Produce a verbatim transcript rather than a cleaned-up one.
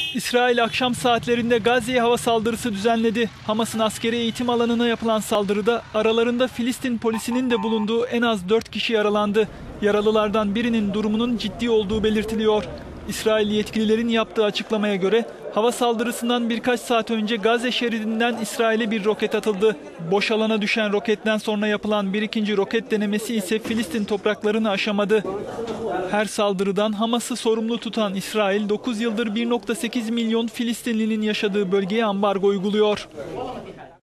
İsrail akşam saatlerinde Gazze'ye hava saldırısı düzenledi. Hamas'ın askeri eğitim alanına yapılan saldırıda aralarında Filistin polisinin de bulunduğu en az dört kişi yaralandı. Yaralılardan birinin durumunun ciddi olduğu belirtiliyor. İsrail yetkililerin yaptığı açıklamaya göre hava saldırısından birkaç saat önce Gazze şeridinden İsrail'e bir roket atıldı. Boş alana düşen roketten sonra yapılan bir ikinci roket denemesi ise Filistin topraklarını aşamadı. Her saldırıdan Hamas'ı sorumlu tutan İsrail dokuz yıldır bir nokta sekiz milyon Filistinlinin yaşadığı bölgeye ambargo uyguluyor.